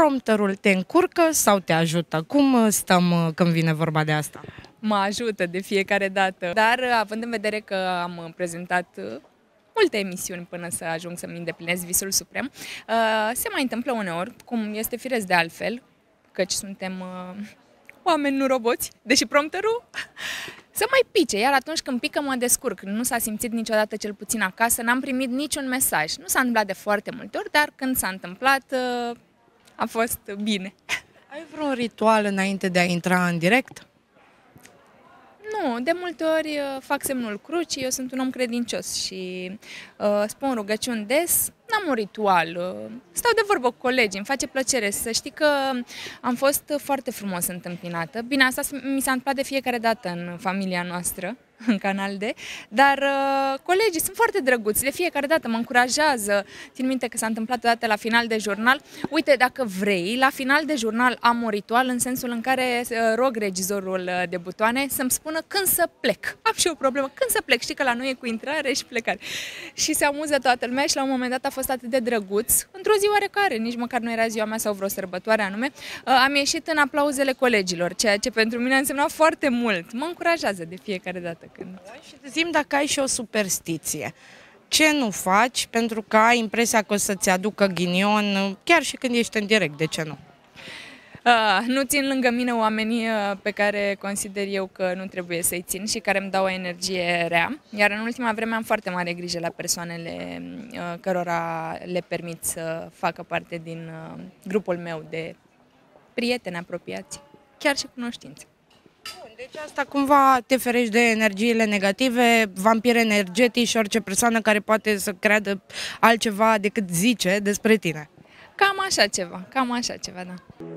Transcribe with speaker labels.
Speaker 1: prompterul te încurcă sau te ajută? Cum stăm când vine vorba de asta?
Speaker 2: Mă ajută de fiecare dată, dar având în vedere că am prezentat multe emisiuni până să ajung să-mi îndeplinesc visul suprem, se mai întâmplă uneori, cum este firesc de altfel, căci suntem oameni, nu roboți, deși prompterul să mai pice, iar atunci când pică mă descurc. Nu s-a simțit niciodată, cel puțin acasă, n-am primit niciun mesaj. Nu s-a întâmplat de foarte multe ori, dar când s-a întâmplat a fost bine.
Speaker 1: Ai vreun ritual înainte de a intra în direct?
Speaker 2: Nu, de multe ori fac semnul crucii, eu sunt un om credincios și spun rugăciuni des, n-am un ritual, stau de vorbă cu colegii, îmi face plăcere să știi că am fost foarte frumos întâmpinată. Bine, asta mi s-a întâmplat de fiecare dată în familia noastră, în Canal D, dar colegii sunt foarte drăguți, de fiecare dată mă încurajează. Țin minte că s-a întâmplat odată la final de jurnal. Uite, dacă vrei, la final de jurnal am un ritual în sensul în care rog regizorul de butoane să-mi spună când să plec. Am și o problemă, când să plec, știi că la noi e cu intrare și plecare. Și se amuză toată lumea și la un moment dat a fost atât de drăguț, într-o zi oarecare, nici măcar nu era ziua mea sau vreo sărbătoare anume, am ieșit în aplauzele colegilor, ceea ce pentru mine a însemnat foarte mult. Mă încurajează de fiecare dată când...
Speaker 1: Și zi-mi dacă ai și o superstiție. Ce nu faci pentru că ai impresia că o să-ți aducă ghinion, chiar și când ești în direct, de ce nu?
Speaker 2: Nu țin lângă mine oamenii pe care consider eu că nu trebuie să-i țin și care îmi dau o energie rea. Iar în ultima vreme am foarte mare grijă la persoanele cărora le permit să facă parte din grupul meu de prieteni apropiați, chiar și cunoștințe.
Speaker 1: Deci asta cumva te ferești de energiile negative, vampiri energetici și orice persoană care poate să creadă altceva decât zice despre tine.
Speaker 2: Cam așa ceva, da.